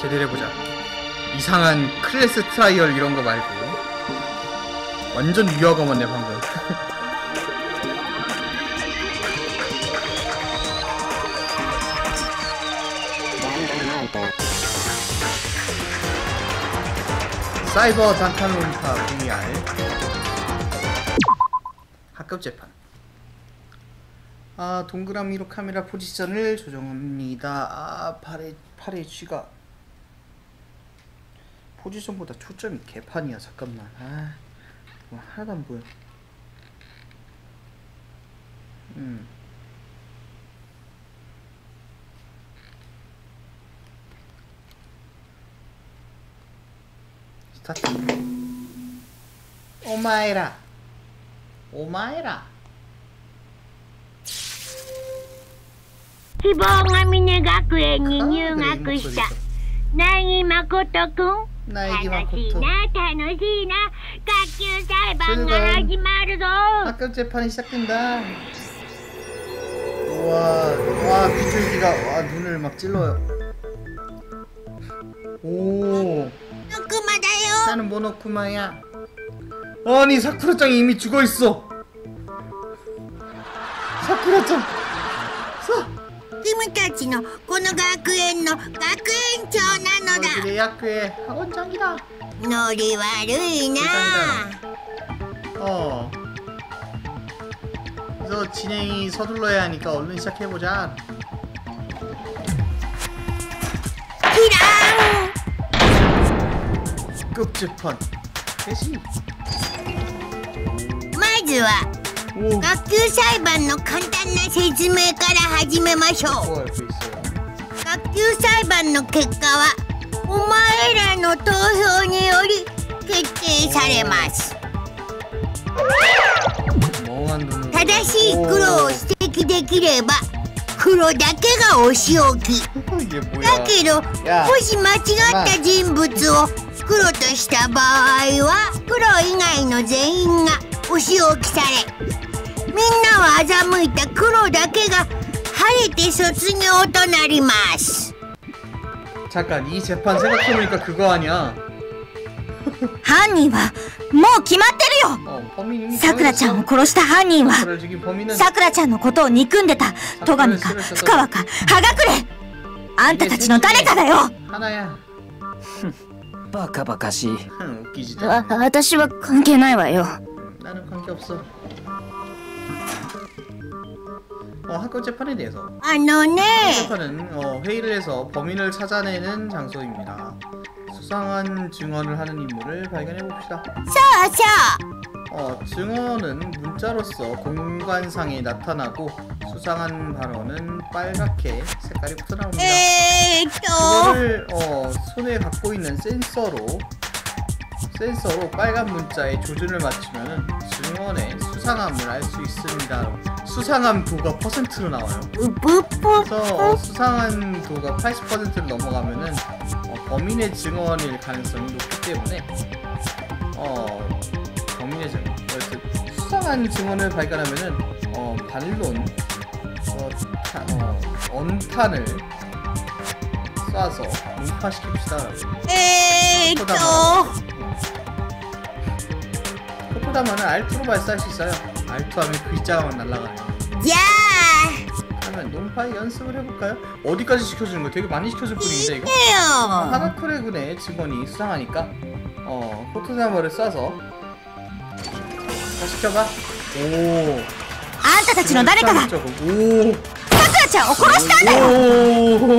제대로 해보자. 이상한 클래스 트라이얼 이런 거 말고 완전 위화감았네 방금. 사이버 단탄론파 VR 학급 재판. 아, 동그라미로 카메라 포지션을 조정합니다. 아, 팔의 쥐가 포지션보다 초점이 개판이야. 잠깐만. 아, 뭐 하나도 안 보여. 스타트. 오마에라. 오마에라. 希望が峰学園に入学した凪誠くん。楽しいな楽しいな。学級裁判が始まるぞ。 학급 재판이 시작된다. 와 비둘기가 와 눈을 막 찔러요. 오. 모노쿠마다요. 나는 모노쿠마야. 아니 사쿠라짱이 이미 죽어 있어. 사쿠라짱. 君たちのこの学園の学園長なのだ。 너희들의 학교의 학원장이다. 놀이悪いな。 그래서 진행이 서둘러야 하니까 얼른 시작해보자. 기랑. 급 재판. 대신. まずは 오. 学級裁判の簡単な説明から始めましょう。 뭐 알고 있어요? 学級裁判の結果はお前らの投票により決定されます。 멍한 눈으로. 正しい黒を指摘できれば黒だけがお仕置き。 이게 뭐야? だけどもし間違った人物を黒とした場合は黒以外の全員がお仕置きされ、みんなは欺いた黒だけが晴れて卒業となります。 잠깐 이 재판 생각해보니까 그거 아니야? 犯人はもう決まってるよ。 범인이 さくらちゃんを殺した犯人は 사쿠라를 죽인 범인은 さくらちゃんのことを憎んでた戸上か深川か葉隠れ。あんたたちの誰かだよ。 하나야. バカバカしい。 웃기지도. 私は関係ないわよ。 나는 관계없어. 학급 재판에 대해서. ね 재판은 회의를 해서 범인을 찾아내는 장소입니다. 수상한 증언을 하는 인물을 발견해 봅시다. さあさあ 증언은 문자로서 공간상에 나타나고 수상한 발언은 빨갛게 색깔이 묻어나옵니다. 그거를 손에 갖고 있는 센서로 빨간 문자에 조준을 맞추면 증언의 수상함을 알 수 있습니다. 수상함도가 %로 나와요. 그래서 수상함도가 80%를 넘어가면은 범인의 증언일 가능성이 높기 때문에 범인의 증언, 수상한 증언을 발견하면은 반론, 언탄을 쏴서 문파시킵시다. 코토다마는 알투로 발사할 수 있어요. 알투하면 글자만 날아가요. 그러면 논파의 연습을 해볼까요? 어디까지 시켜주는 거야? 되게 많이 시켜줄 뿐인데 이거? 하나쿠레 군의 직원이 수상하니까 코토다마를 쏴서 자, 시켜봐. 오. あんたたちの誰かが 오. さくらちゃんを殺したんだよ。 오.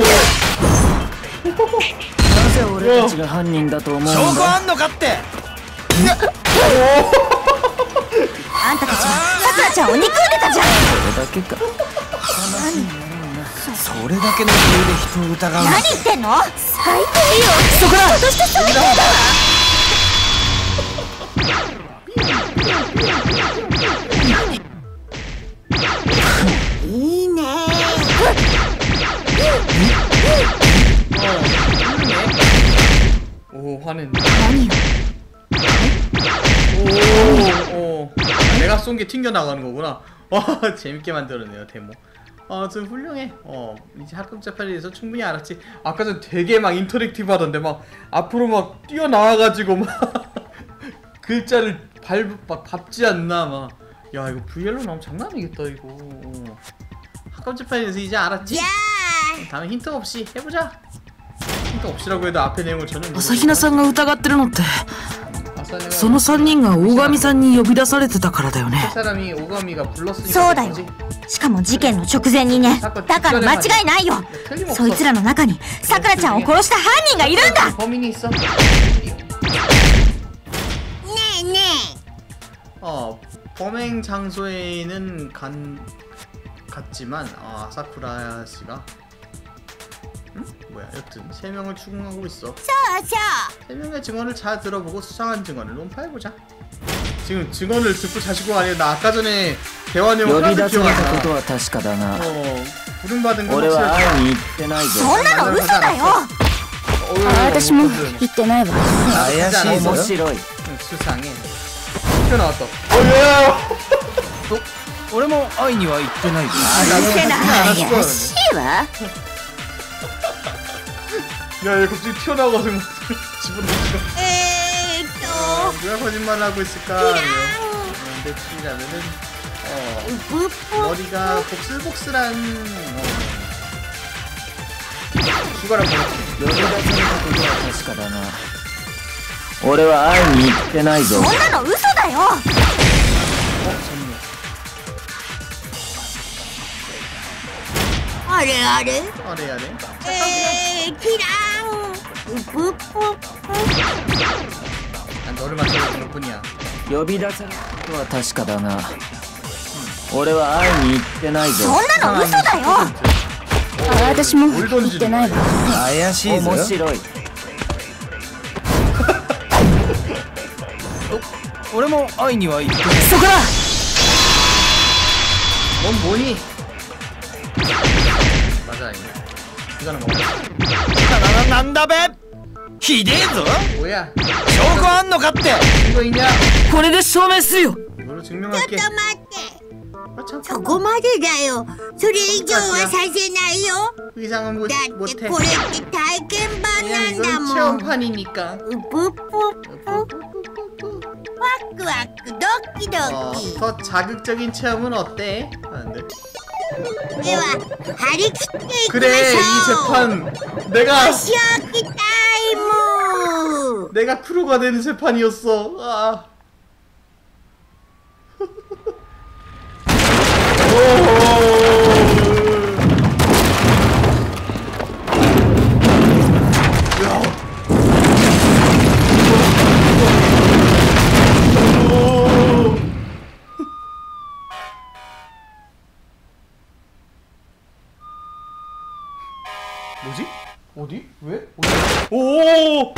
なぜ俺たちが犯人だと思うんだ。証拠あんのかって。 あんたたちはさくらちゃんを憎んでたじゃん。 それだけか。それだけの理由で人を疑う。 何言ってんの？最低よ。そこら。として最低だわ。 いいね。 오, 화낸다. 아니요. 오. 내가 쏜 게 튕겨 나가는 거구나. 와, 재밌게 만들었네요, 데모. 좀 훌륭해. 이제 학급 재판에 대해서 충분히 알았지. 아까 전 되게 막 인터랙티브 하던데 막 앞으로 막 뛰어나와가지고 막 글자를 막 밟지 않나 막. 야 이거 VR로 나오면 장난 아니겠다 이거. 학급 재판에 대해서 이제 알았지? 야! 다음에 힌트 없이 해보자. 힌트 없이라고 해도 앞에 내용을 전혀 모르겠어. 朝比奈さんが疑ってるのって 아사히가 その3人が大神さんに呼び出されてたからだよね 그 사람이 오가미가 불렀으니까 そうだよ 그런 거지? しかも事件の直前にねだから間違いないよ 틀림없어. そいつらの中にさくらちゃんを殺した犯人がいるんだ 범인이 있어. 네, 네. 범행 장소에는 갔지만 사쿠라 씨가 뭐야 여튼 3명을 추궁하고 있어. そうそう 3명의 증언을 잘 들어보고 수상한 증언을 논파해보자. 지금 증언을 듣고 자시고 아니야. 나 아까 전에 대화 내용 呼び 하나도 出さ 기억 れた 안 こと 나. は確かだが 부름받은 건 俺は 확실하지. 会いに行ってないぞそんなの嘘だよ私も言ってないわ怪しいぞ面白い 수상해. 튀어나왔다. 어야! 俺も会いには行ってないぞ許せない 알았어. 怪しいわ 야, 얘 갑자기 튀어나와가지고 집어넣었어. 누가 거짓말을 하고 있을까? 근데 추리라면은 머리가 복슬복슬한 죽어라 버렸지. 呼び出されたことは確かだが俺は会いに行ってないぞそんなの嘘だよ 전혀. あれあれ 아래 아래. キランうぷっぷっ 난 너를 만나는 것 뿐이야. 呼び出されたことは確かだが俺は会いに行ってないぞそんなの嘘だよ私も 뭘 던지는 거야? 怪しいぞ面白い俺も会いには行ってないそこだ 넌 뭐니? 맞아 이거. 이거는 뭐? なんだべひでえぞ 뭐야? 証拠あんのかって 이거 있냐? これで証明するよ 이걸로 ちょっ 증명할게. と待って 잠깐만. そこまでだよそれ以上はさせないよ 의상은 못, だって 못해. これって体験版 그냥 なんだ 이건 もん 체험판이니까. うぷっぷっぷワクワクドキドキ 더 자극적인 체험은 어때? 하는데. では張り切っていきましょう 그래 이 재판 내가 お仕置きタイム 내가 프로가 되는 재판이었어. 아. 뭐지? 어디? 왜? 어디? 오!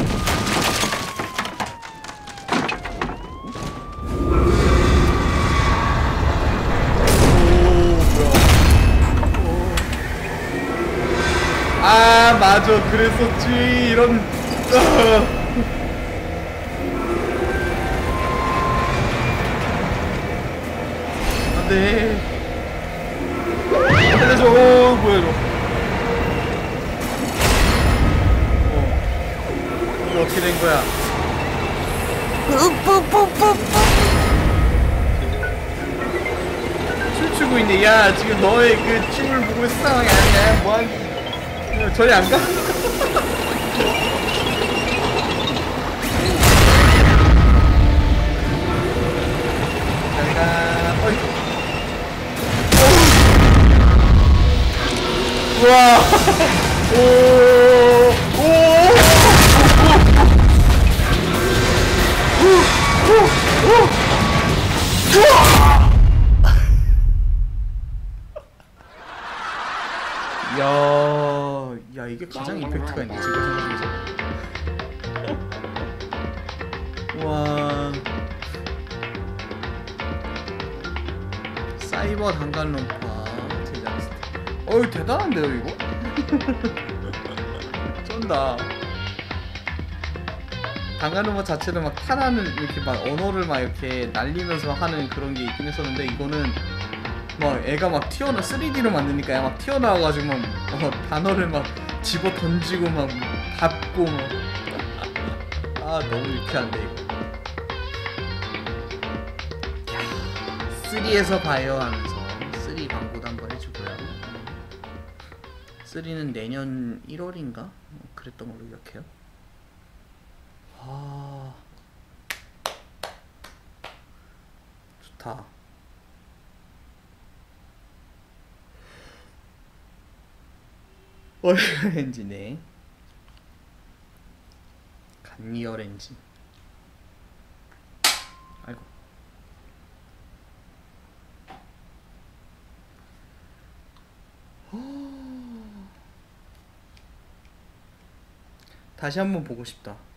아 맞아 그랬었지 이런 안돼 살려줘 뭐야 이거 이거 어떻게 된 거야 뿌뿌뿌뿌뿌 춤추고 있네 야 지금 너의 그 춤을 보고 있을 상황이 아니야 뭐하니 저리 안 가? 잘 가. 어이. 우와. 오. 야 이게 가장 임팩트가 있네 지금 생각해서. 와 사이버 단간론파 제작 어이 대단한데요 이거? 쩐다. 단간론파 자체는 막 탄하는 이렇게 막 언어를 막 이렇게 날리면서 하는 그런 게 있긴 했었는데 이거는 막 애가 막 튀어나 3D로 만드니까 애가 막 튀어나와가지고 막 단어를 막 집어 던지고 막 밟고 막. 아 너무 유쾌한데 이거. 3에서 봐요 하면서 3 광고도 한번 해주고요. 3는 내년 1월인가? 그랬던 걸로 기억해요. 아 좋다. 오렌지네. 간이 오렌지. 아이고. 다시 한번 보고 싶다.